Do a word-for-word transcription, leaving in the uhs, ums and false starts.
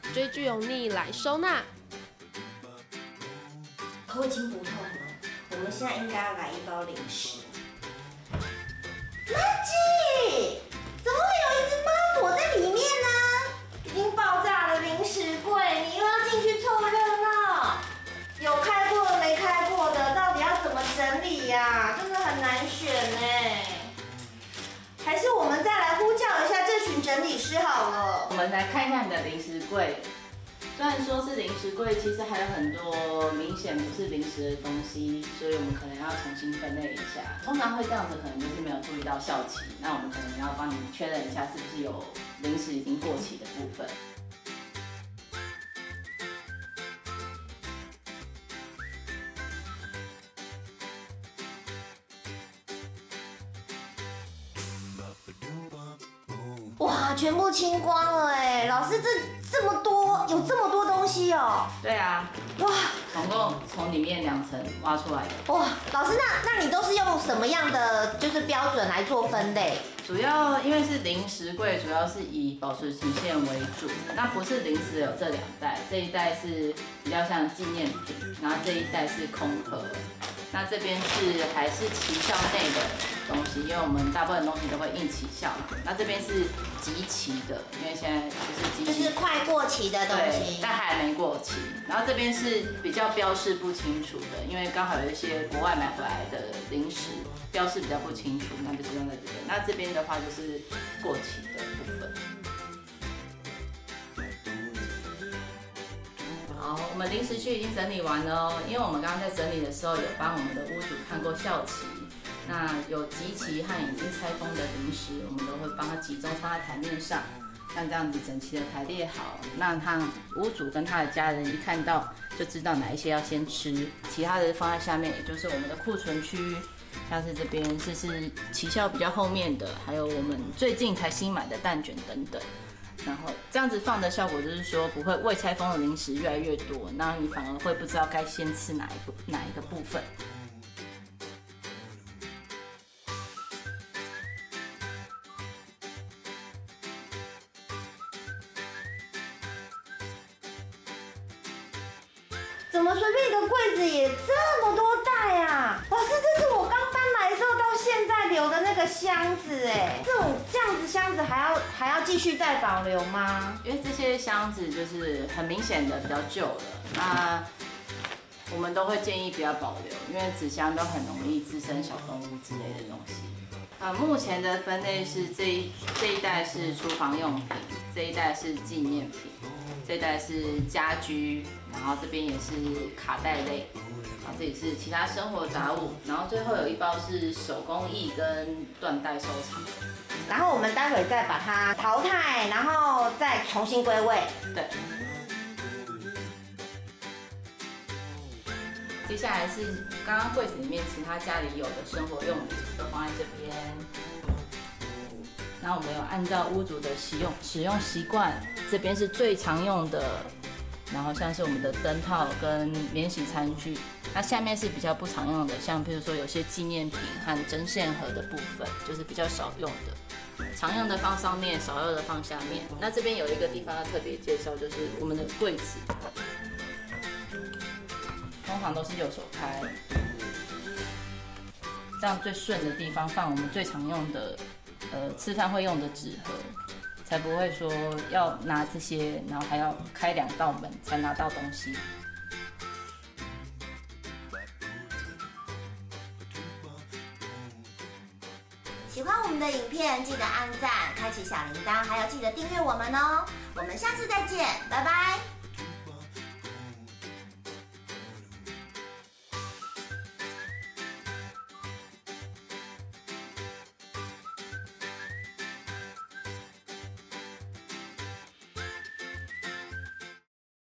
追剧油腻来收纳。 头已经不痛了，我们现在应该要来一包零食。Maggie， 怎么会有一只猫躲在里面呢？已经爆炸了零食柜，你又要进去凑热闹。有开过的没开过的，到底要怎么整理呀、啊？真的很难选呢。还是我们再来呼叫一下这群整理师好了。 我们来看一下你的零食柜。虽然说是零食柜，其实还有很多明显不是零食的东西，所以我们可能要重新分类一下。通常会这样子，可能就是没有注意到效期，那我们可能要帮你确认一下是不是有零食已经过期的部分。 哇，全部清光了哎！老师，这这么多，有这么多东西哦。 对啊， 哇， 总共从里面两层挖出来的。 哇，老师，那那你都是用什么样的就是标准来做分类？ 主要因为是零食柜，主要是以保存期限为主。那不是零食有这两袋，这一袋是比较像纪念品，然后这一袋是空盒。那这边是还是期效内的东西，因为我们大部分东西都会印期效。那这边是即期的，因为现在就是即期， 就是快过期的东西， 但还没过期。然后这边是比较标示不清楚的，因为刚好有一些国外买回来的零食标示比较不清楚，那就是用在这边。那这边的话就是过期的部分。好，我们零食区已经整理完了哦。因为我们刚刚在整理的时候，有帮我们的屋主看过效期，那有即期和已经拆封的零食，我们都会帮他集中放在台面上，像这样子整齐的排列好，让他屋主跟他的家人一看到就知道哪一些要先吃，其他的放在下面，也就是我们的库存区。像是这边是是期效比较后面的，还有我们最近才新买的蛋卷等等。然后这样子放的效果就是说，不会未拆封的零食越来越多，那你反而会不知道该先吃哪一部哪一个部分。 怎么随便一个柜子也这么多袋啊？老师，这是我刚搬来的时候到现在留的那个箱子哎，这种这样子箱子还要还要继续再保留吗？ 因为这些箱子就是很明显的比较旧了，那我们都会建议不要保留，因为纸箱都很容易滋生小动物之类的东西。啊，目前的分类是这一这一袋是厨房用品，这一袋是纪念品，这一袋是家居，然后这边也是卡带类，然后这里是其他生活杂物，然后最后有一包是手工艺跟缎带收藏。 然后我们待会再把它淘汰，然后再重新归位。 对。接下来是刚刚柜子里面其他家里有的生活用品都放在这边。然后我们有按照屋主的使用使用习惯，这边是最常用的，然后像是我们的灯套跟免洗餐具。那下面是比较不常用的，像比如说有些纪念品和针线盒的部分，就是比较少用的。常用的放上面，少用的放下面。那这边有一个地方要特别介绍，就是我们的柜子，通常都是右手开，这样最顺的地方放我们最常用的，呃，吃饭会用的纸盒，才不会说要拿这些，然后还要开两道门才拿到东西。 喜欢我们的影片，记得按赞、开启小铃铛，还有记得订阅我们哦。我们下次再见，拜拜。